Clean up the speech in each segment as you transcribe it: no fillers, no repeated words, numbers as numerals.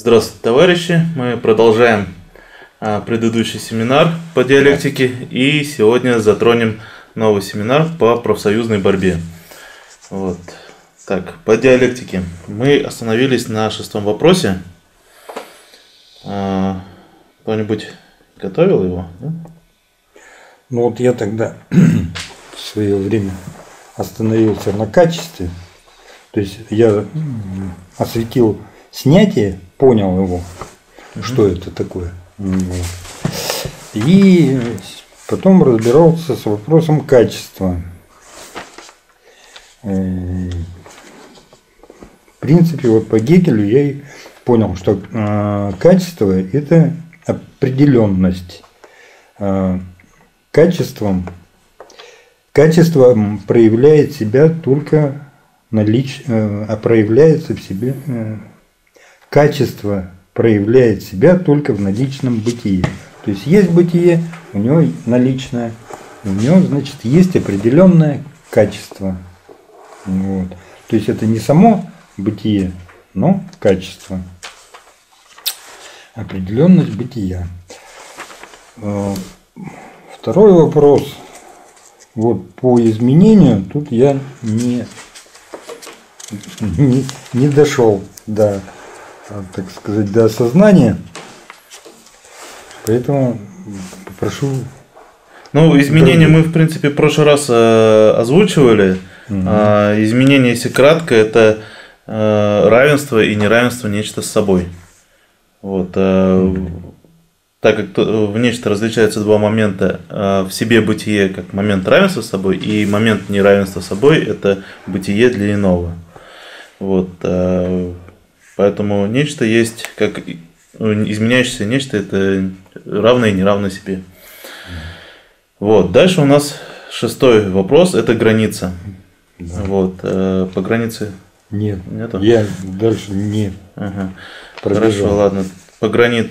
Здравствуйте, товарищи! Мы продолжаем предыдущий семинар по диалектике и сегодня затронем новый семинар по профсоюзной борьбе. Вот. Так, по диалектике. Мы остановились на 6-м вопросе. Кто-нибудь готовил его? Да? Ну вот я тогда в свое время остановился на качестве. То есть я осветил снятие, понял его, что это такое. Вот. И потом разбирался с вопросом качества. В принципе, вот по Гегелю я и понял, что качество – это определенность. Качество проявляет себя только проявляется в себе. Качество проявляет себя только в наличном бытии. То есть бытие, у него наличное, у него, значит, есть определенное качество. Вот. То есть это не само бытие, но качество. Определенность бытия. Второй вопрос. Вот по изменению тут я не дошел до, так сказать, до осознания. Поэтому попрошу. Ну, изменения мы, в принципе, в прошлый раз озвучивали. Изменения, если кратко, это равенство и неравенство нечто с собой. Вот. Так как в нечто различаются два момента: в себе бытие как момент равенства с собой, и момент неравенства с собой – это бытие для иного. Вот. Поэтому нечто есть, как изменяющееся нечто – это равное и неравное себе. Вот. Дальше у нас 6-й вопрос – это граница. Да. Вот. По границе нету? Я дальше не пробежал. Хорошо, ладно. По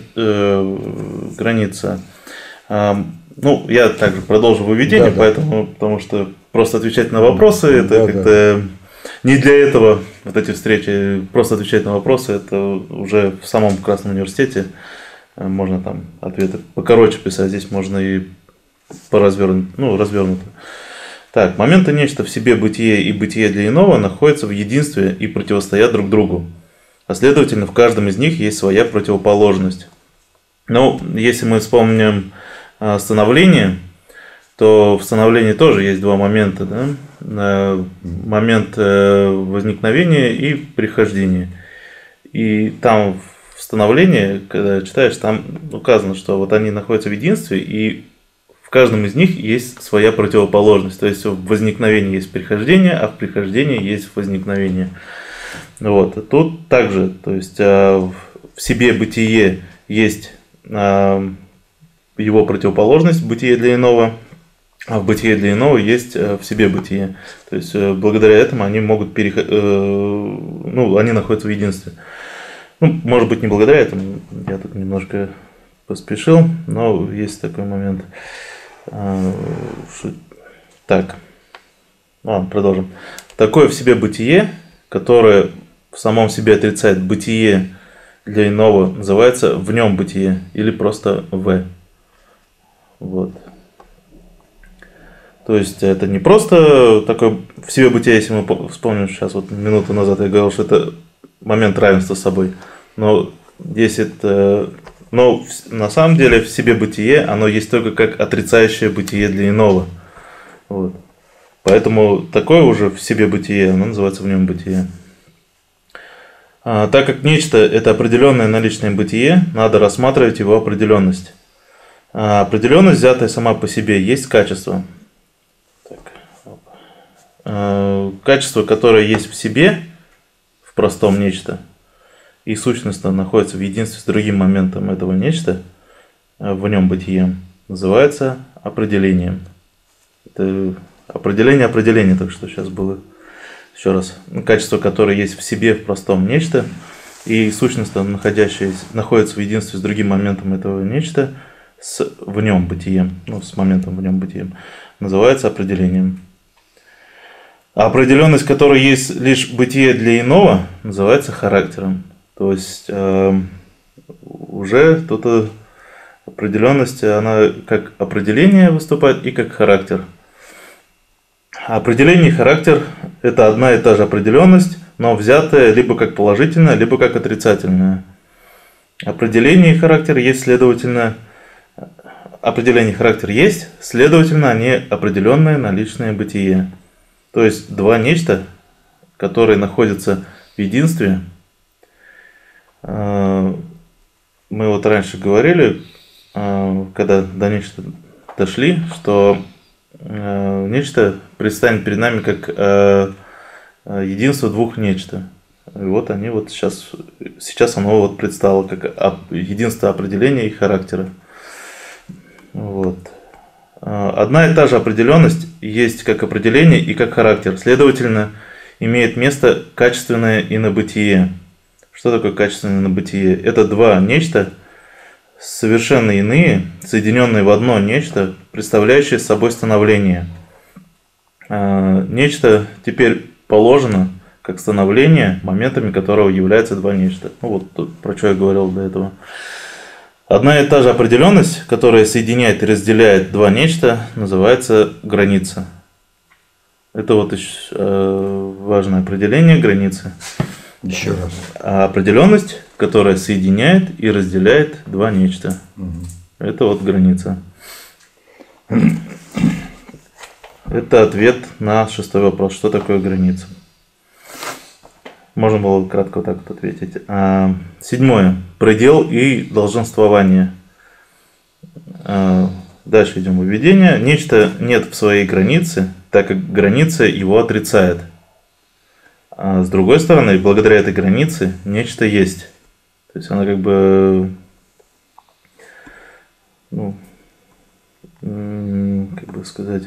граница. Ну, я также продолжу выведение, потому что просто отвечать на вопросы это как-то не для этого. Вот эти встречи, просто отвечать на вопросы, это уже в самом Красном университете. Можно там ответы покороче писать, здесь можно и развернуто. Так, моменты нечто в себе бытие и бытие для иного находятся в единстве и противостоят друг другу. А следовательно, в каждом из них есть своя противоположность. Ну, если мы вспомним становление, то в становлении тоже есть два момента. Да? Момент возникновения и прихождения. И там в становлении, когда читаешь, там указано, что вот они находятся в единстве, и в каждом из них есть своя противоположность. То есть в возникновении есть прихождение, а в прихождении есть возникновение. Вот. Тут также, то есть в себе бытие есть его противоположность, бытие для иного, а в бытие для иного есть в себе бытие. То есть благодаря этому они могут они находятся в единстве. Ну, может быть, не благодаря этому, я тут немножко поспешил, но есть такой момент. Так, ладно, продолжим. Такое в себе бытие, которое в самом себе отрицает бытие для иного, называется в нем бытие или просто в. Вот. То есть это не просто такое в себе бытие, если мы вспомним сейчас, вот минуту назад я говорил, что это момент равенства с собой. Но на самом деле в себе бытие, оно есть только как отрицающее бытие для иного. Вот. Поэтому такое уже в себе бытие, оно называется в нем бытие. Так как нечто – это определенное наличное бытие, надо рассматривать его определенность. Определенность, взятая сама по себе, есть качество. Качество, которое есть в себе, в простом нечто, и сущностно находится в единстве с другим моментом этого нечто, в нем бытие, называется определением. Это определение, так что сейчас было еще раз. Качество, которое есть в себе, в простом нечто, и сущностно находится в единстве с другим моментом этого нечто, в нем бытием, с моментом в нем бытием, называется определением. А определенность, которая есть лишь бытие для иного, называется характером. То есть уже тут определенность, она как определение выступает и как характер. Определение и характер – это одна и та же определенность, но взятая либо как положительная, либо как отрицательная. Определение и характер есть, следовательно, определение и характер есть, следовательно, они определенное наличное бытие. То есть два нечто, которые находятся в единстве. Мы вот раньше говорили, когда до нечто дошли, что нечто предстанет перед нами как единство двух нечто. И вот они вот сейчас оно вот предстало как единство определения и характера. Вот. Одна и та же определенность есть как определение и как характер. Следовательно, имеет место качественное инобытие. Что такое качественное инобытие? Это два нечто, совершенно иные, соединенные в одно нечто, представляющее собой становление. Нечто теперь положено как становление, моментами которого являются два нечто. Ну вот тут, про что я говорил до этого. Одна и та же определенность, которая соединяет и разделяет два нечто, называется граница. Это вот важное определение границы. Еще раз. А определенность, которая соединяет и разделяет два нечто. Это вот граница. Это ответ на 6-й вопрос. Что такое граница? Можно было кратко вот так вот ответить. 7. Предел и долженствование. Дальше идем в введение. Нечто нет в своей границе, так как граница его отрицает. А с другой стороны, благодаря этой границе нечто есть. То есть она как бы, как бы сказать,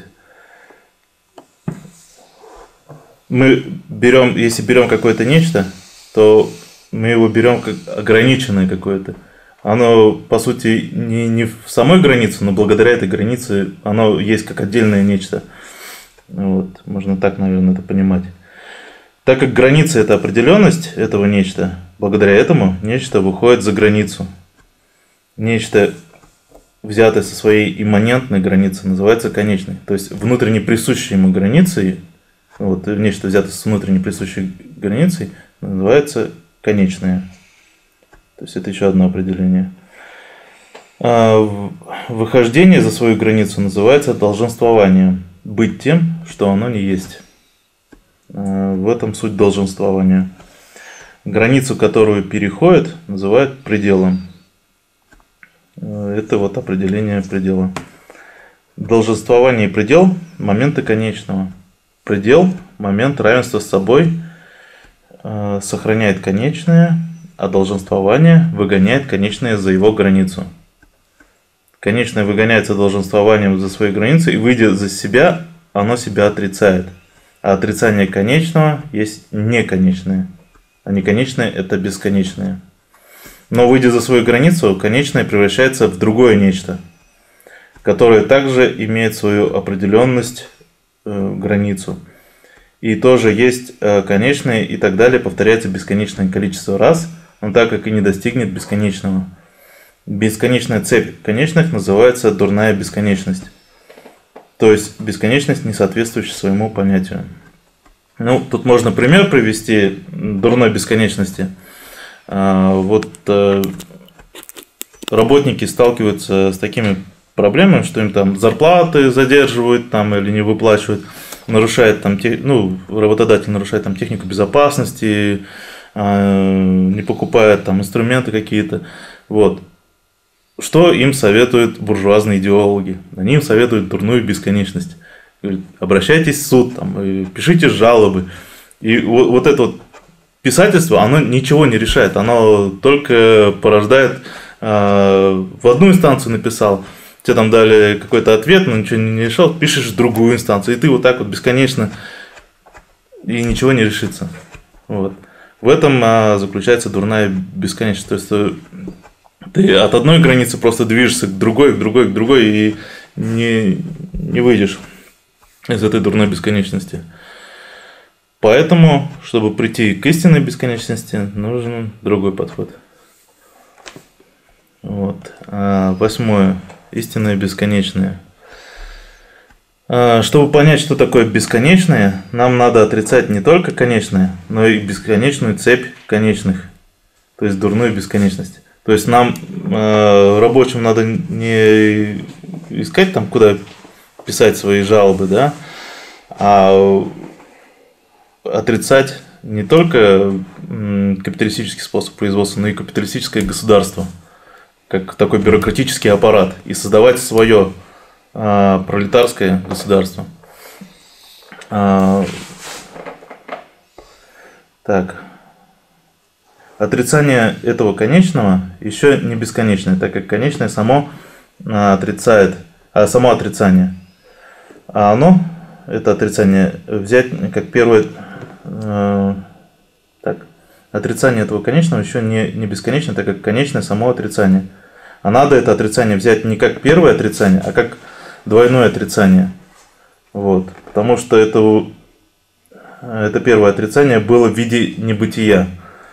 если берем какое-то нечто, то мы его берем как ограниченное какое-то. Оно, по сути, не в самой границе, но благодаря этой границе оно есть как отдельное нечто. Вот, можно так, наверное, это понимать. Так как граница – это определенность этого нечто, благодаря этому нечто выходит за границу. Нечто, взятое со своей имманентной границы, называется конечной. То есть внутренне присущей ему границей, вот, нечто, взятое с внутренне присущей границей, называется конечное. То есть это еще одно определение. Выхождение за свою границу называется долженствованием. Быть тем, что оно не есть. В этом суть долженствования. Границу, которую переходит, называют пределом. Это вот определение предела. Долженствование и предел – моменты конечного. Предел – момент равенства с собой, сохраняет конечное, а долженствование выгоняет конечное за его границу. Конечное выгоняется долженствованием за свои границы, и, выйдя за себя, оно себя отрицает. А отрицание конечного есть неконечное. А неконечное – это бесконечное. Но, выйдя за свою границу, конечное превращается в другое нечто, которое также имеет свою определенность, границу. И тоже есть конечное, и так далее, повторяется бесконечное количество раз, но так как и не достигнет бесконечного. Бесконечная цепь конечных называется дурная бесконечность. То есть бесконечность, не соответствующая своему понятию. Ну, тут можно пример привести дурной бесконечности. Вот работники сталкиваются с такими проблемами, что им там зарплаты задерживают там, или не выплачивают, нарушает там, работодатель нарушает там технику безопасности, не покупает там инструменты какие-то. Вот. Что им советуют буржуазные идеологи? Они им советуют дурную бесконечность. Говорят, обращайтесь в суд, там, пишите жалобы. И вот это вот писательство, оно ничего не решает, оно только порождает, в одну инстанцию написал, тебе там дали какой-то ответ, но ничего не решал, пишешь в другую инстанцию, и ты вот так вот бесконечно, и ничего не решится. Вот. В этом заключается дурная бесконечность. То есть ты от одной границы просто движешься к другой, и не выйдешь из этой дурной бесконечности. Поэтому, чтобы прийти к истинной бесконечности, нужен другой подход. Вот. 8. Истинное бесконечное. Чтобы понять, что такое бесконечное, нам надо отрицать не только конечное, но и бесконечную цепь конечных, то есть дурную бесконечность. То есть нам, рабочим, надо не искать там, куда писать свои жалобы, да, а отрицать не только капиталистический способ производства, но и капиталистическое государство, как такой бюрократический аппарат, и создавать свое пролетарское государство. Так. Отрицание этого конечного еще не бесконечное, так как конечное само отрицает, само отрицание. А оно, это отрицание, взять как первое. Так. Отрицание этого конечного еще не бесконечно, так как конечное само отрицание. А надо это отрицание взять не как первое отрицание, а как двойное отрицание. Вот. Потому что это первое отрицание было в виде небытия,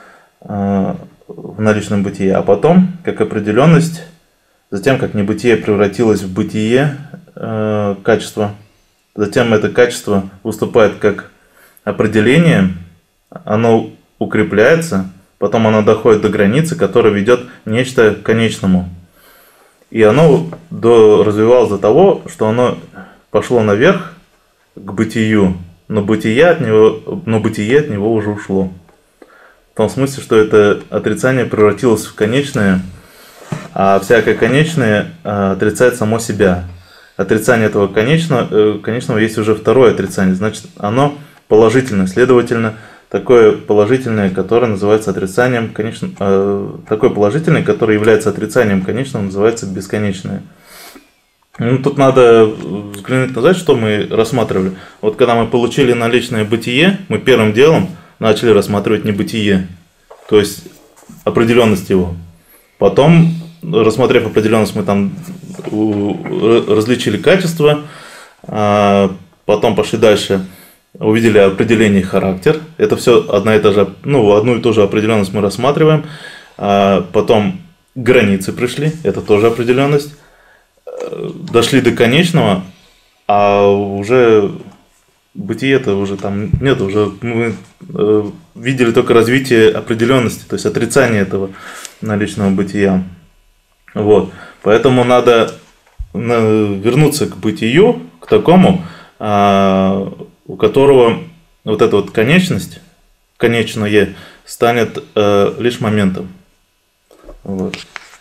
в наличном бытии. А потом, как определенность, затем как небытие превратилось в бытие, качество, затем это качество выступает как определение, оно укрепляется, потом оно доходит до границы, которая ведет нечто к конечному. И оно развивалось до того, что оно пошло наверх к бытию, но бытие от него уже ушло. В том смысле, что это отрицание превратилось в конечное, а всякое конечное отрицает само себя. Отрицание этого конечного есть уже второе отрицание, значит, оно положительное. Следовательно, такое положительное, которое называется отрицанием конечного, такое положительное, которое является отрицанием конечного, называется бесконечное. Ну, тут надо взглянуть назад, что мы рассматривали. Вот когда мы получили наличное бытие, мы первым делом начали рассматривать небытие, то есть определенность его. Потом, рассмотрев определенность, мы там различили качество, потом пошли дальше, увидели определение и характер. Это все одна и та же, одну и ту же определенность мы рассматриваем. Потом границы пришли, это тоже определенность. Дошли до конечного, а уже бытие-то уже там нет, уже мы видели только развитие определенности, то есть отрицание этого наличного бытия. Вот. Поэтому надо вернуться к бытию, к такому, у которого вот эта вот конечность, конечное, станет лишь моментом. Вот.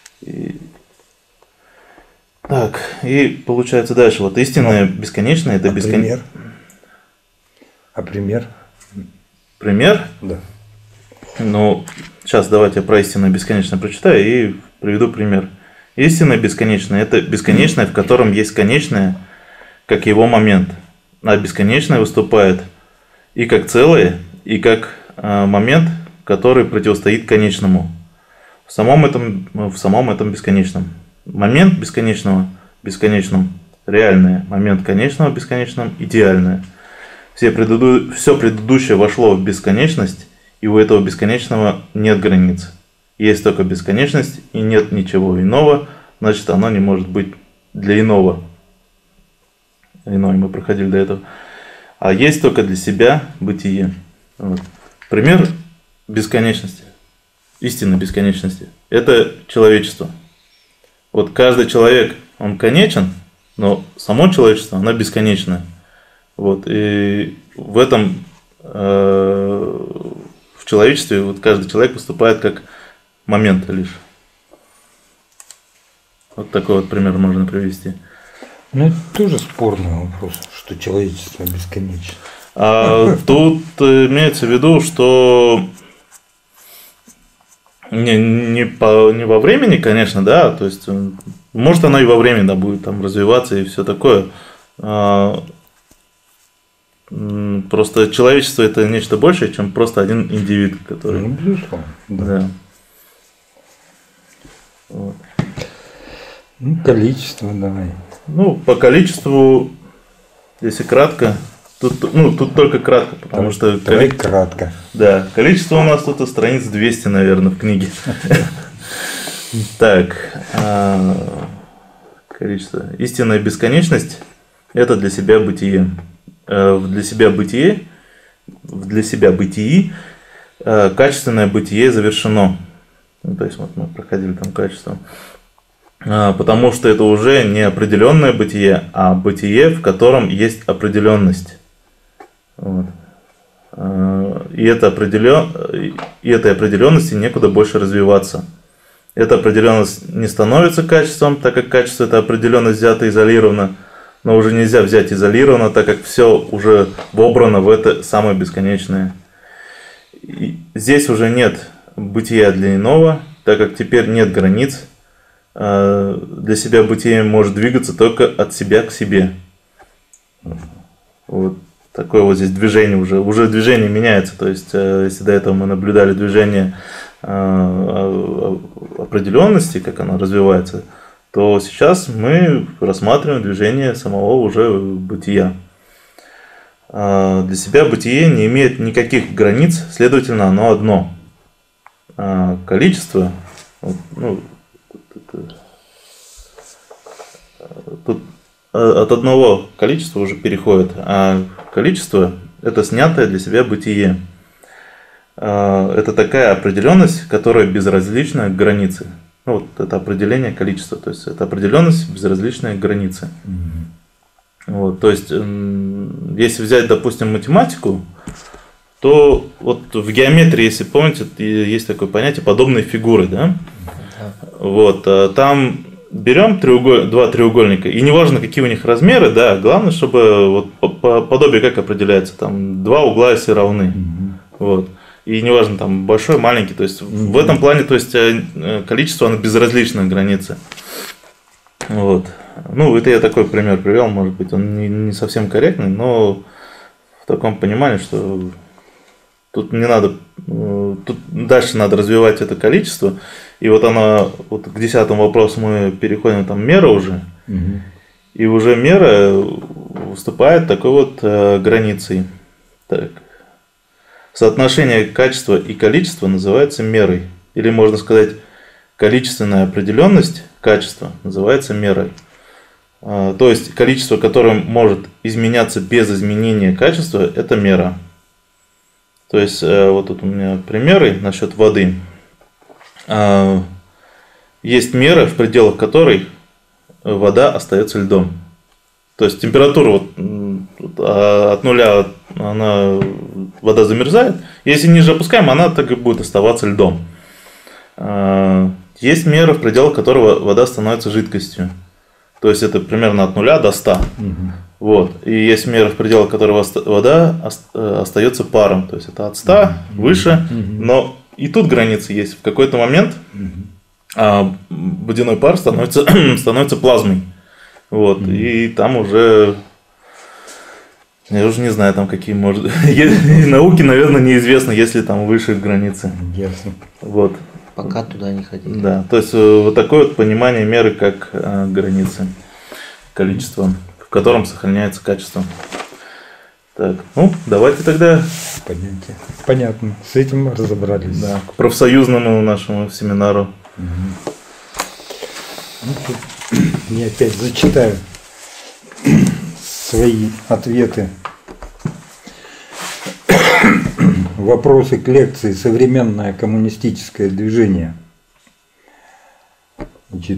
Так, и получается дальше. Вот истинное бесконечное, это бесконечное. Пример? Пример? Да. Ну, сейчас давайте я про истинное бесконечное прочитаю и приведу пример. Истинное бесконечное – это бесконечное, в котором есть конечное, как его момент. А бесконечное выступает и как целое, и как момент, который противостоит конечному. В самом этом бесконечном. Момент бесконечном реальное, момент конечного бесконечном идеальное. Все предыдущее вошло в бесконечность, и у этого бесконечного нет границ. Есть только бесконечность, и нет ничего иного, значит, оно не может быть для иного. Иное мы проходили до этого. А есть только для себя бытие. Вот. Пример бесконечности, истинной бесконечности – это человечество. Вот каждый человек, он конечен, но само человечество, оно бесконечное. Вот. И в этом, в человечестве, вот каждый человек выступает как момент лишь. Вот такой вот пример можно привести. Ну, это тоже спорный вопрос, что человечество бесконечно. Тут имеется в виду, что не во времени, конечно, да, то есть, может, оно и во времени, да, будет там развиваться и все такое. Просто человечество – это нечто большее, чем просто один индивид, который… Ну, безусловно, да. Да. Вот. Ну, количество давай. Ну, по количеству, если кратко, тут только кратко, потому что… Давай кратко. Да, количество у нас тут страниц 200, наверное, в книге. Так, количество. Истинная бесконечность – это для себя бытие. Для себя бытии качественное бытие завершено. Ну, то есть вот мы проходили там качество. Потому что это уже не определенное бытие, а бытие, в котором есть определенность. Вот. И этой определенности некуда больше развиваться. Эта определенность не становится качеством, так как качество – это определенность взята изолированно, но уже нельзя взять изолированно, так как все уже вобрано в это самое бесконечное. И здесь уже нет бытия для иного, так как теперь нет границ. Для себя бытие может двигаться только от себя к себе. Вот такое вот здесь движение уже движение меняется. То есть, если до этого мы наблюдали движение определенности, как оно развивается, то сейчас мы рассматриваем движение самого уже бытия. Для себя бытие не имеет никаких границ, следовательно, оно одно. Количество, тут от одного количества уже переходит, а количество – это снятое для себя бытие. Это такая определенность, которая безразлична к границе. Ну, вот это определение количества, то есть это определенность безразличная к границе. Вот, то есть, если взять, допустим, математику, то вот в геометрии, если помните, есть такое понятие подобные фигуры, да? Вот, там берем два треугольника, и неважно, какие у них размеры, да, главное, чтобы вот подобие как определяется, там два угла, если равны. Вот. И неважно, там большой, маленький, то есть в этом плане, то есть количество, оно безразлично к границе. Вот. Ну, это я такой пример привел, может быть, он не совсем корректный, но в таком понимании, что тут не надо, тут дальше надо развивать это количество. И вот оно, вот к 10-му вопросу мы переходим, там мера уже, и уже мера выступает такой вот границей. Так. Соотношение качества и количества называется мерой. Или можно сказать, количественная определенность качества называется мерой. То есть количество, которое может изменяться без изменения качества, это мера. То есть вот тут у меня примеры насчет воды. Есть мера, в пределах которой вода остается льдом. То есть температура вот от нуля вода замерзает. Если ниже опускаем, она так и будет оставаться льдом. Есть мера, в пределах которой вода становится жидкостью. То есть это примерно от 0 до 100. Вот. И есть мера, в пределах которой вода остается паром. То есть это от 100 выше. Но и тут границы есть. В какой-то момент водяной пар становится плазмой. Вот. И там уже... Я уже не знаю, там какие может... Науке, наверное, неизвестно, есть ли там выше границы. Ясно. Вот. Пока туда не ходили. Да, то есть вот такое вот понимание меры как границы количества, в котором сохраняется качество. Так, ну давайте тогда. Понятие. Понятно. С этим мы разобрались. Да, к профсоюзному нашему семинару. Ну, тут я опять зачитаю свои ответы. Вопросы к лекции «Современное коммунистическое движение». Значит,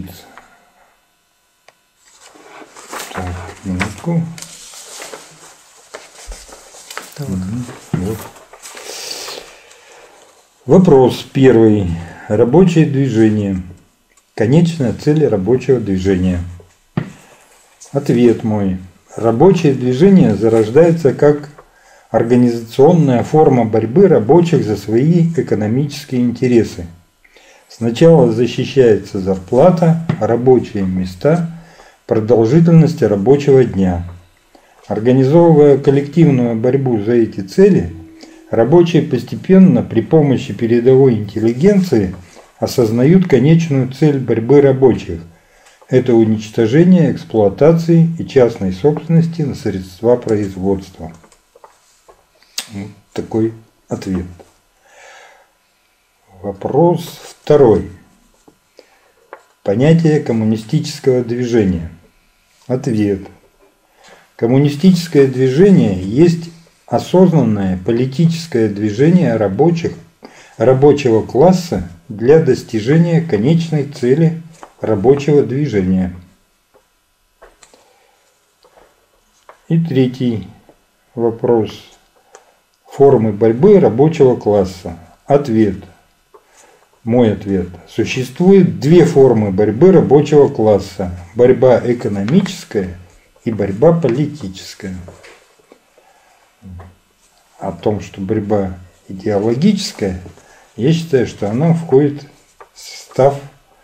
так, минутку. Вот. Вопрос первый. Рабочее движение. Конечная цель рабочего движения. Ответ мой. Рабочее движение зарождается как организационная форма борьбы рабочих за свои экономические интересы. Сначала защищается зарплата, рабочие места, продолжительность рабочего дня. Организовывая коллективную борьбу за эти цели, рабочие постепенно при помощи передовой интеллигенции осознают конечную цель борьбы рабочих – это уничтожение эксплуатации и частной собственности на средства производства. Вот такой ответ. Вопрос второй. Понятие коммунистического движения. Ответ. Коммунистическое движение есть осознанное политическое движение рабочего класса для достижения конечной цели рабочего движения. И третий вопрос. Формы борьбы рабочего класса. Ответ. Мой ответ. Существует две формы борьбы рабочего класса. Борьба экономическая и борьба политическая. О том, что борьба идеологическая, я считаю, что она входит в состав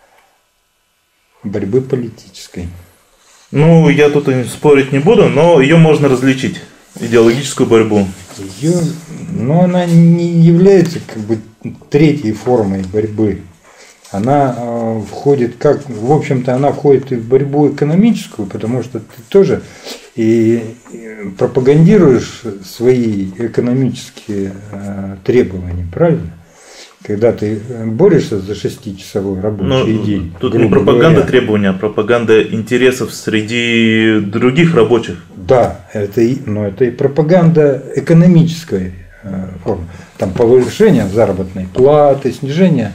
борьбы политической. Ну, я тут спорить не буду, но ее можно различить, идеологическую борьбу. Но она не является как бы третьей формой борьбы. Она входит в общем-то, она входит и в борьбу экономическую, потому что ты тоже и пропагандируешь свои экономические требования, правильно? Когда ты борешься за 6-часовой рабочий день. Тут не пропаганда требований, а пропаганда интересов среди других рабочих. Да, это и пропаганда экономической формы. Там повышение заработной платы, снижение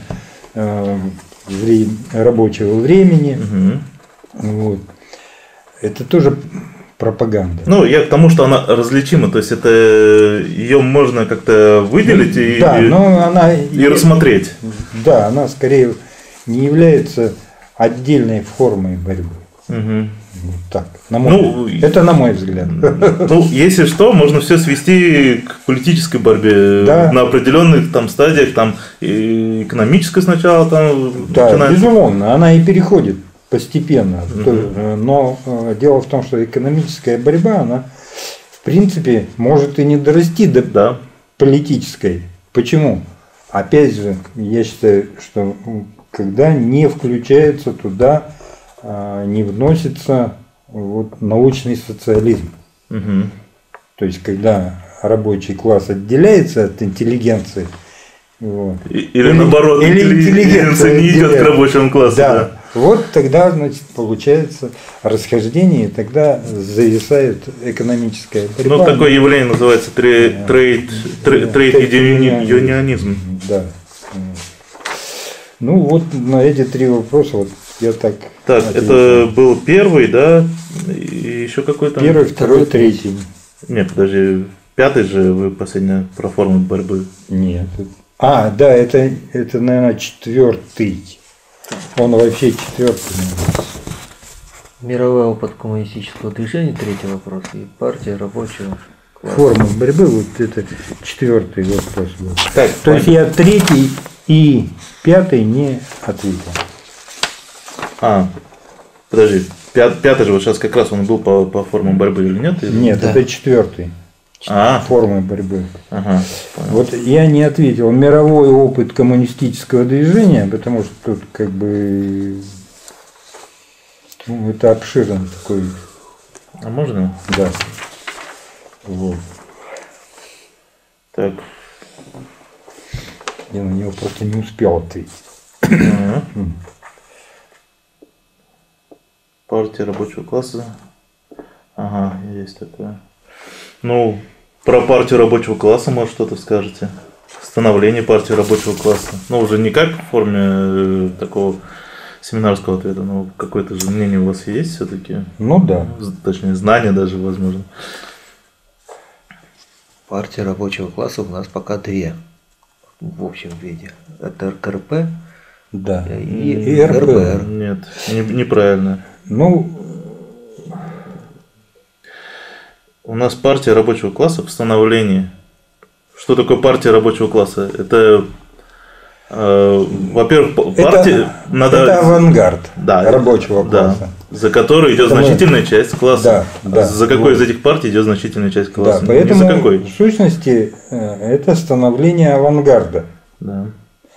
рабочего времени. Угу. Вот. Это тоже пропаганда. Ну, я к тому, что она различима, то есть это ее можно как-то выделить и рассмотреть. Да, она скорее не является отдельной формой борьбы. Угу. Вот так. Это на мой взгляд. Ну, если что, можно все свести к политической борьбе, да. На определенных там стадиях, там и экономическая сначала там. Да, начинается. Безусловно, она и переходит постепенно. Но дело в том, что экономическая борьба, она в принципе может и не дорасти до политической. Почему? Опять же, я считаю, что когда не включается туда, не вносится научный социализм. Угу. То есть, когда рабочий класс отделяется от интеллигенции. Или наоборот, интеллигенция не идет к рабочему классу. Да. Вот тогда, значит, получается расхождение, и тогда зависает экономическая борьба. Ну, такое явление называется трейд-юнионизм. Да. Ну, вот на эти три вопроса вот я так. Так, это был первый, да? И еще какой-то? Первый, второй, третий. Нет, подожди, пятый же вы последний про форму борьбы. Нет. Да, это, наверное, четвертый. Он вообще четвертый. Мировой опыт коммунистического движения, третий вопрос, и партия рабочего класса. Форма борьбы, вот это четвертый вопрос был. Так, то есть я третий и пятый не ответил. Подожди, пятый же вот сейчас как раз он был по формам борьбы или нет? Нет, да. Это четвертый. Формы борьбы. Ага, вот я не ответил. Мировой опыт коммунистического движения, потому что тут как бы это обширный такой. А можно? Да. Вот. Так. Я на него просто не успел ответить. Партия рабочего класса. Ага, есть такое. Ну, про партию рабочего класса, может, что-то скажете? Становление партии рабочего класса. Ну, уже не как в форме такого семинарского ответа, но какое-то же мнение у вас есть все-таки? Ну да. Точнее, знание даже, возможно. Партия рабочего класса у нас пока две в общем виде. Это РКРП, да. И РБР. Нет, неправильно. Ну, у нас партия рабочего класса в становлении. Что такое партия рабочего класса? Это, во-первых, партия это авангард рабочего класса. За который идет значительная часть класса. За какой из этих партий идет значительная часть класса? Да, поэтому за какой? В сущности это становление авангарда. Да.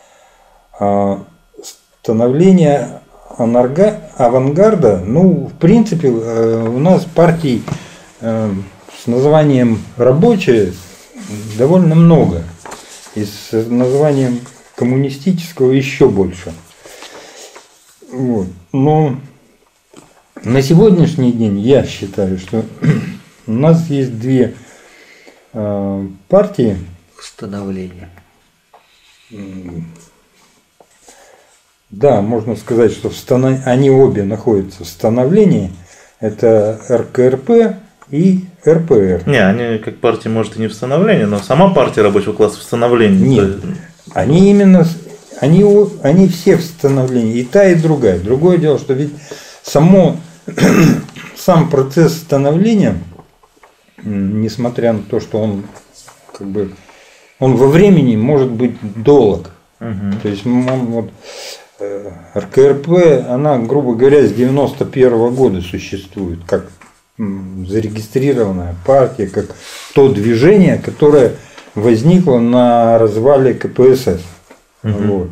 Становление авангарда, ну, в принципе, у нас партий с названием «рабочее» довольно много. И с названием коммунистического еще больше. Вот. Но на сегодняшний день я считаю, что у нас есть две партии. Становление. Да, можно сказать, что они обе находятся в становлении. Это РКРП и РПР. Не, они как партия, может, и не в становлении, но сама партия рабочего класса в становлении. Нет, они именно, они все в становлении, и та, и другая. Другое дело, что ведь сам процесс становления, несмотря на то, что он как бы он во времени может быть долг. То есть вот, РКРП, она, грубо говоря, с 91 года существует, как зарегистрированная партия, как то движение, которое возникло на развале КПСС. Вот.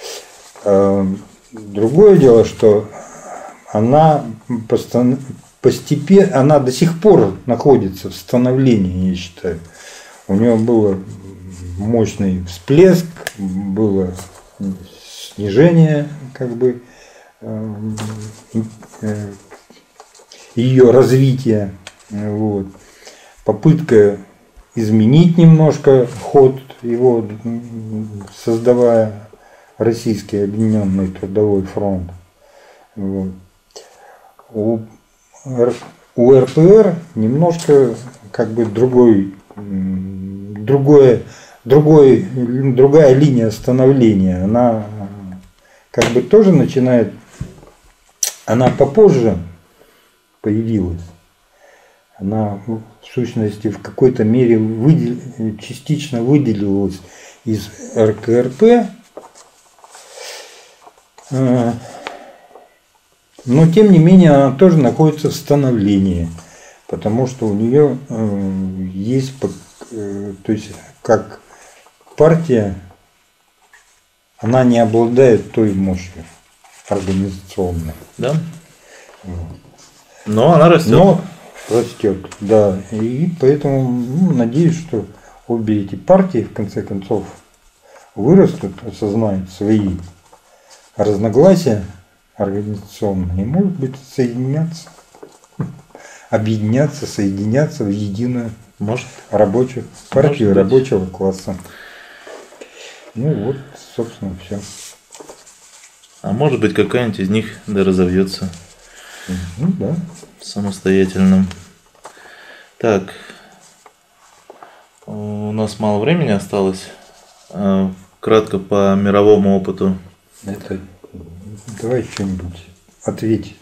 Другое дело, что она постепенно, она до сих пор находится в становлении, я считаю. У нее был мощный всплеск, было снижение как бы ее развития, вот. Попытка изменить немножко ход его, создавая Российский объединенный трудовой фронт. Вот. У РПР немножко как бы другая линия становления. Она как бы тоже начинает, она попозже появилась. Она в сущности в какой-то мере частично выделилась из РКРП, но тем не менее она тоже находится в становлении, потому что у нее есть, то есть как партия, она не обладает той мощью организационной. Да? Но она растет. Но растет, да. И поэтому надеюсь, что обе эти партии в конце концов вырастут, осознают свои разногласия организационные и, может быть, соединяться, объединяться, соединяться в единую рабочую партию рабочего класса. Ну вот, собственно, все. А может быть, какая-нибудь из них да разовьется. Ну да. Самостоятельно. Так. У нас мало времени осталось. Кратко по мировому опыту. Это давай что-нибудь ответь.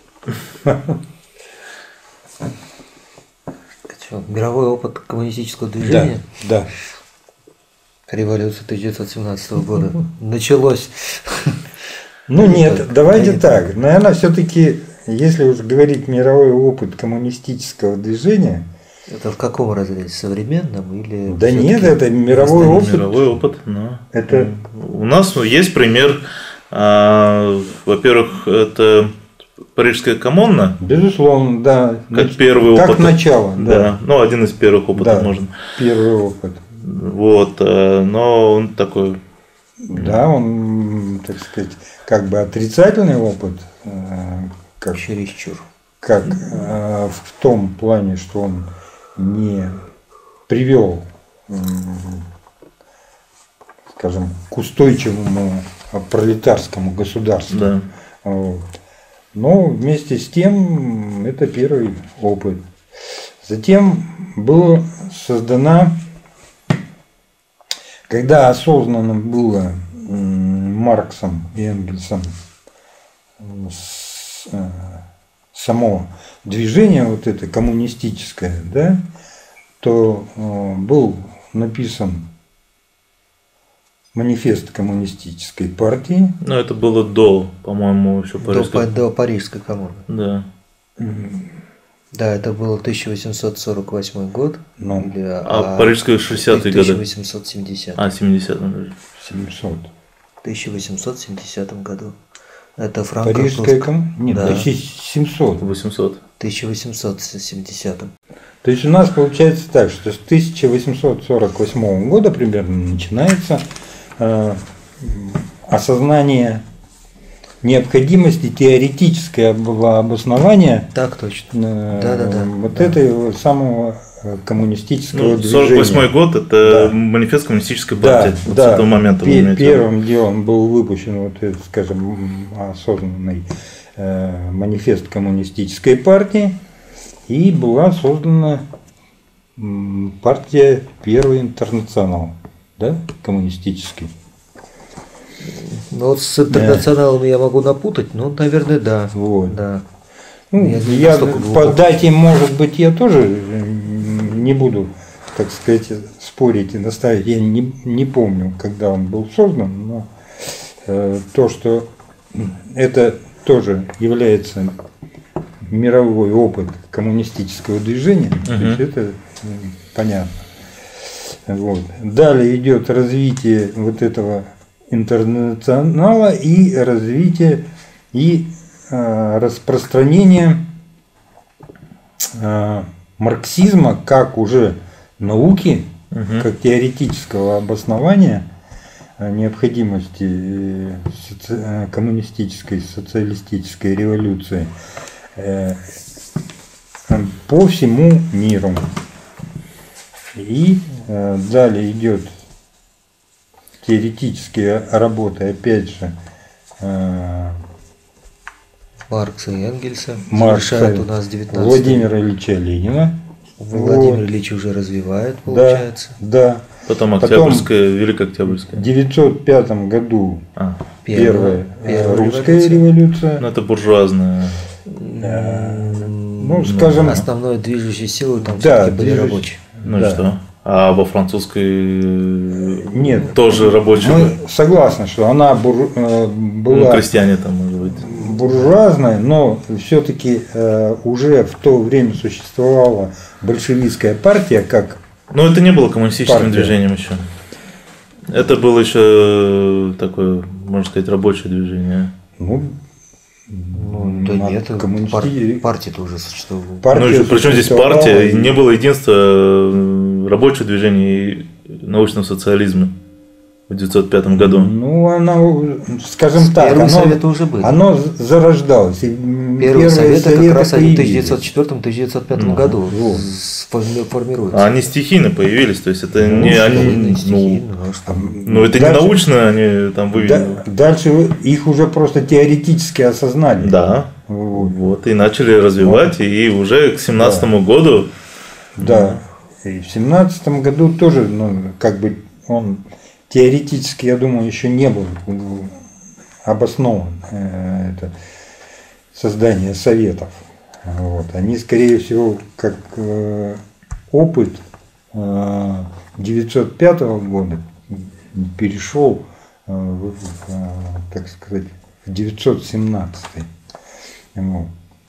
Мировой опыт коммунистического движения? Да. Революция 1917 года. Началось. Ну нет, давайте так. Наверное, все-таки, если уж говорить мировой опыт коммунистического движения. Это в каком разрезе? Современном или? Да нет, это мировой опыт. Мировой опыт, но это... У нас есть пример. Во-первых, это Парижская коммуна. Безусловно, да. Как первый опыт. Как начало, да. Ну, один из первых опытов, да, можно. Первый опыт. Вот, но он такой. Да, он, так сказать, как бы отрицательный опыт. Как, чересчур. Как в том плане, что он не привел, скажем, к устойчивому пролетарскому государству. Да. Вот. Но вместе с тем это первый опыт. Затем была создана, когда осознанно было Марксом и Энгельсом само движение вот это коммунистическое, да, то был написан манифест коммунистической партии. Ну, это было по-моему, еще до Парижской коммуны. Да. Да, это было 1848 год. Ну, Парижская 60-е годы. 1870. 70-м. 700. В 1870 году. Это Франко. Парижская коммуна? Нет, да. 1700. 800. 1870. То есть у нас получается так, что с 1848 года примерно начинается осознание необходимости теоретическое было обоснование Так точно. Да. вот этого самого коммунистического Ну, движения. 48 год – это Да. манифест коммунистической Да, партии. Вот да. с этого момента вы имеете в виду. Первым делом был выпущен, вот этот, скажем, осознанный манифест коммунистической партии, и была создана партия «Первый интернационал», да, коммунистический. Ну вот с интернационалами я могу напутать, ну, наверное, да. Вот. Да. Ну, я по дате, может быть, я тоже не буду, так сказать, спорить и наставить. Я не помню, когда он был создан, но то, что это тоже является мировой опыт коммунистического движения, то есть это понятно. Вот. Далее идет развитие вот этого интернационала и развитие и распространение марксизма как уже науки, как теоретического обоснования необходимости коммунистической социалистической революции по всему миру. И далее идет теоретические работы, опять же, Маркса и Энгельса. Маркса, Завершает у нас 19 Владимира Ильича Ленина. Владимир Ильич уже развивает, получается. Да. Потом Октябрьская, Великая Октябрьская. В 1905 году первая русская революция. Ну, это буржуазная. Ну, скажем, основной движущей силой там да, все-таки были рабочие. Ну и да. что? А во французской Нет, тоже рабочие? мы согласны, что она была Ну, крестьяне там, может быть. буржуазная, но все-таки уже в то время существовала большевистская партия как. Но это не было коммунистическим партия. движением еще. Это было еще такое, можно сказать, рабочее движение. Ну, Да нет, партия-то уже существовала. Ну, причем здесь партия? Не было единства рабочего движения и научного социализма в 1905 году. Ну, оно, скажем так, Первые советы уже были. Оно зарождалось. Первые советы как раз они в появились. 1904-1905 году вот. формируются. А они стихийно появились, то есть это не они, Ну, это не научно, они там вывели. Дальше их уже просто теоретически осознали. Да. Вот, и начали развивать, и уже к 1917 году. Да. И в 1917 году тоже, ну, как бы он теоретически, я думаю, еще не был обоснован, это создание советов. Вот. Они, скорее всего, как опыт 1905 года перешел, так сказать, в 1917. Вот.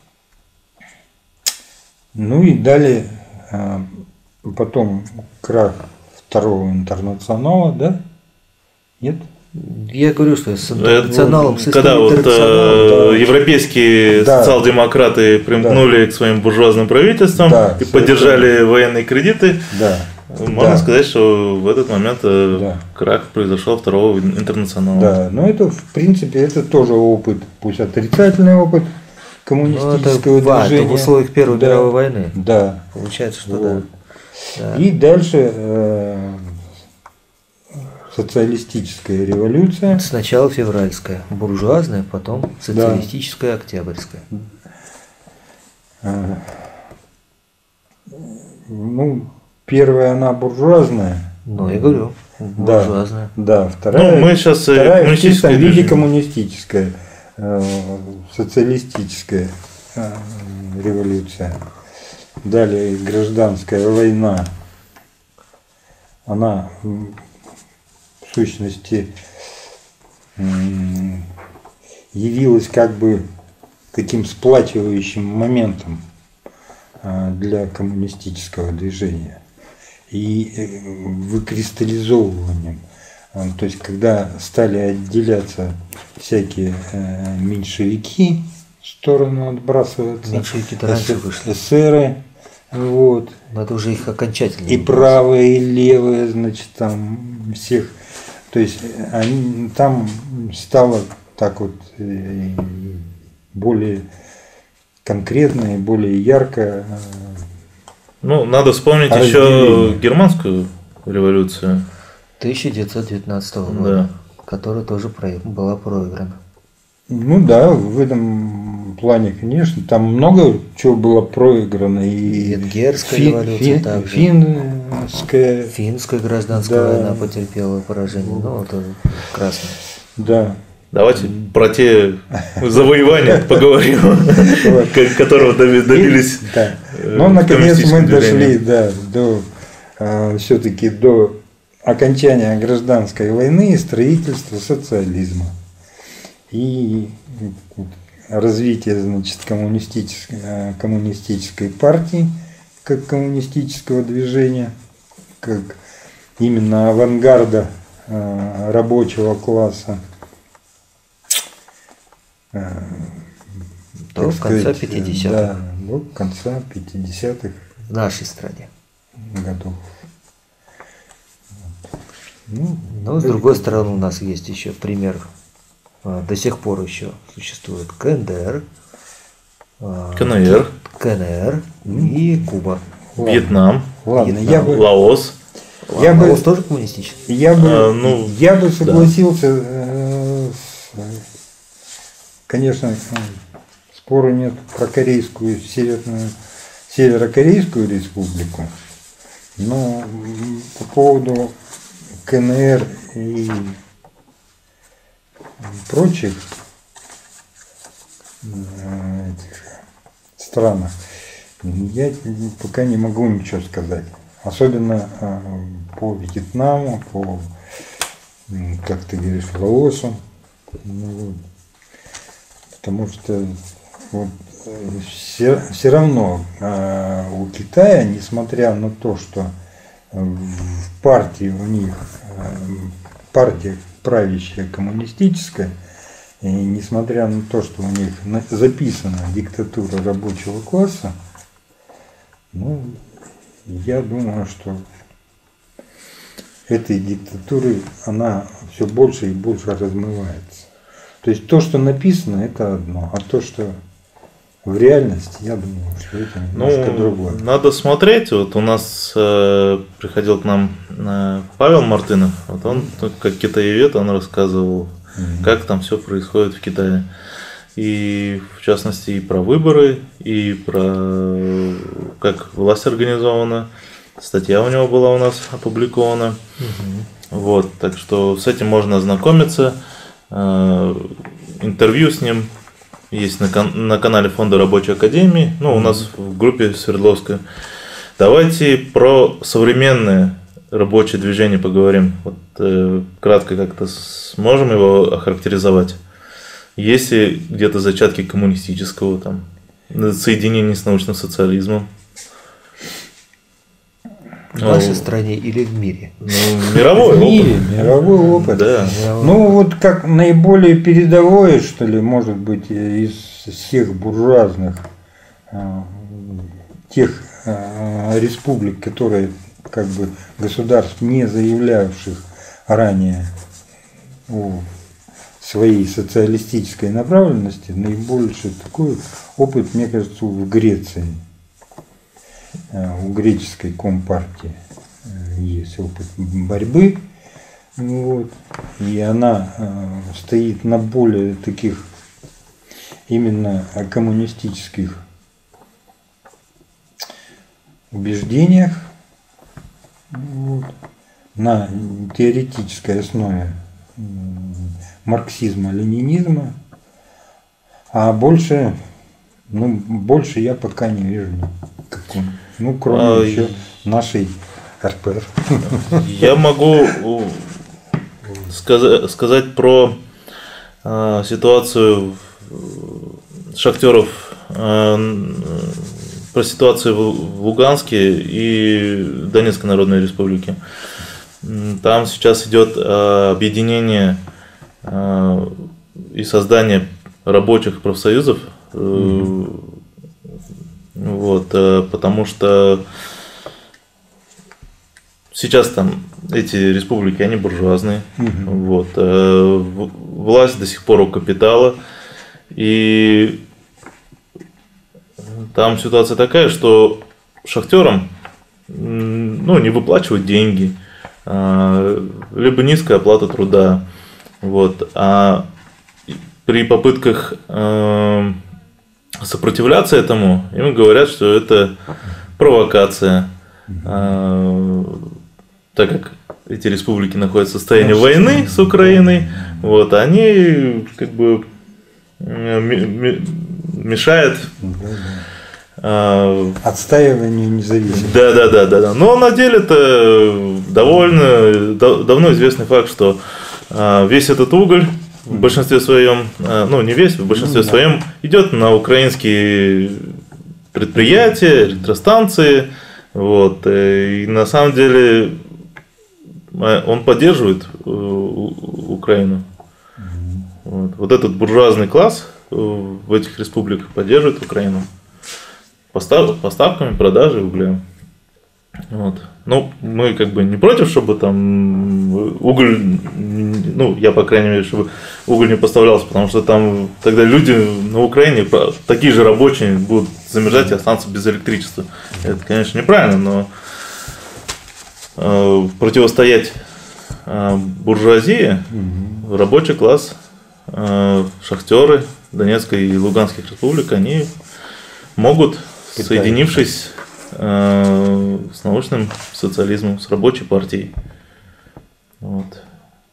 Ну и далее, потом крах второго интернационала, да? Нет? Я говорю, что с интернационалом, с когда вот интернационалом, европейские социал-демократы примкнули к своим буржуазным правительствам и поддержали военные кредиты, можно сказать, что в этот момент крах произошел второго интернационала. Да, но это, в принципе, это тоже опыт, пусть отрицательный опыт коммунистического движения. Это в условиях Первой мировой войны. Да. Получается, что вот. Да. И дальше социалистическая революция. Сначала февральская, буржуазная, потом социалистическая, октябрьская. Ну, первая она буржуазная. Ну, я говорю, буржуазная. Да, вторая, мы сейчас вторая в чистом виде коммунистическая, социалистическая революция. Далее гражданская война. Она в сущности явилась как бы таким сплачивающим моментом для коммунистического движения и выкристаллизовыванием. То есть, когда стали отделяться всякие меньшевики, в сторону отбрасываться, меньшевики-то раньше вышли. эсеры, вот. Но это уже их окончательно. И правые, и левые, значит, там всех. То есть, там стало так вот более конкретно и более ярко. Ну, надо вспомнить еще германскую революцию 1919 года, которая тоже была проиграна. Ну да, в этом плане, конечно, там много чего было проиграно. И венгерская революция также. Финская гражданская война потерпела поражение. Ну, это красная. Да. Давайте про те завоевания поговорим, которого добились. Ну, наконец мы дошли до все-таки до окончания гражданской войны и строительства социализма. И развитие, значит, коммунистической партии, как коммунистического движения, как именно авангарда рабочего класса. До конца 50-х. Да, до конца 50-х. В нашей стране. Годов. Но с другой стороны у нас есть еще пример. До сих пор еще существует КНДР, КНР и Куба. Вьетнам, Лаос. Лаос тоже коммунистический? Я бы согласился, конечно, спора нет про корейскую, северокорейскую республику, но по поводу КНР и прочих странах я пока не могу ничего сказать. Особенно по Вьетнаму, по, как ты говоришь, Лаосу. Потому что вот, все равно у Китая, несмотря на то, что в партии у них партия правящая коммунистическая, и несмотря на то, что у них записана диктатура рабочего класса, ну, я думаю, что этой диктатуры она все больше и больше размывается. То есть то, что написано, это одно, а то, что в реальности, я думаю, что это немножко другое. Надо смотреть. Вот у нас приходил к нам Павел Мартынов, вот он как китаевед, он рассказывал, как там все происходит в Китае. И в частности и про выборы, и про как власть организована. Статья у него была у нас опубликована. Вот, так что с этим можно ознакомиться. Интервью с ним есть на канале Фонда Рабочей Академии, ну, у нас в группе Свердловская. Давайте про современное рабочее движение поговорим. Вот, кратко как-то сможем его охарактеризовать. Есть ли где-то зачатки коммунистического там, соединения с научным социализмом? В нашей стране или в мире? Мировой опыт. Мировой опыт. Да. Ну, вот как наиболее передовое, что ли, может быть, из всех буржуазных тех республик, которые как бы государств, не заявлявших ранее о своей социалистической направленности, наибольший такой опыт, мне кажется, в Греции. У греческой компартии есть опыт борьбы, вот, и она стоит на более таких именно коммунистических убеждениях, вот, на теоретической основе марксизма, ленинизма, а больше я пока не вижу никакого. Ну, кроме еще нашей РПР. Я могу сказать про ситуацию шахтеров, про ситуацию в Луганске и Донецкой Народной Республике. Там сейчас идет объединение и создание рабочих профсоюзов. Вот, потому что сейчас там эти республики, они буржуазные. Вот. Власть до сих пор у капитала. И там ситуация такая, что шахтерам не выплачивают деньги, либо низкая оплата труда. Вот. А при попытках сопротивляться этому, им говорят, что это провокация. Так как эти республики находятся в состоянии войны с Украиной, вот, они как бы мешают отстаиванию независимости. Да. Но на деле это довольно давно известный факт, что весь этот уголь в большинстве своем, не весь, в большинстве своем идет на украинские предприятия, электростанции. Вот, и на самом деле он поддерживает Украину. Вот этот буржуазный класс в этих республиках поддерживает Украину поставками, продажей угля. Вот. Ну, мы как бы не против, чтобы там уголь, я, по крайней мере, чтобы уголь не поставлялся, потому что там тогда люди на Украине, такие же рабочие, будут замерзать и останутся без электричества. Это, конечно, неправильно, но противостоять буржуазии, рабочий класс, шахтеры Донецкой и Луганских республик, они могут, соединившись с научным социализмом, с рабочей партией. Вот.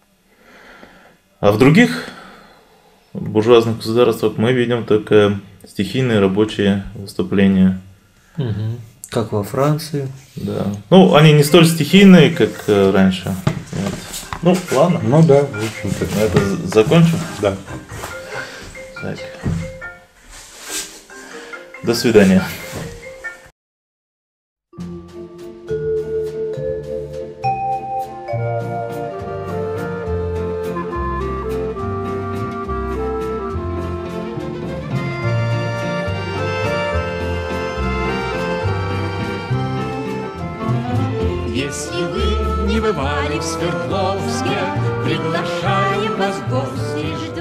А в других буржуазных государствах мы видим только стихийные рабочие выступления. Как во Франции. Да. Они не столь стихийные, как раньше. Вот. Ладно. Да, в общем-то. На это закончим? Да. Так. До свидания. Если вы не бывали в Свердловске, приглашаем вас в гости, ждем.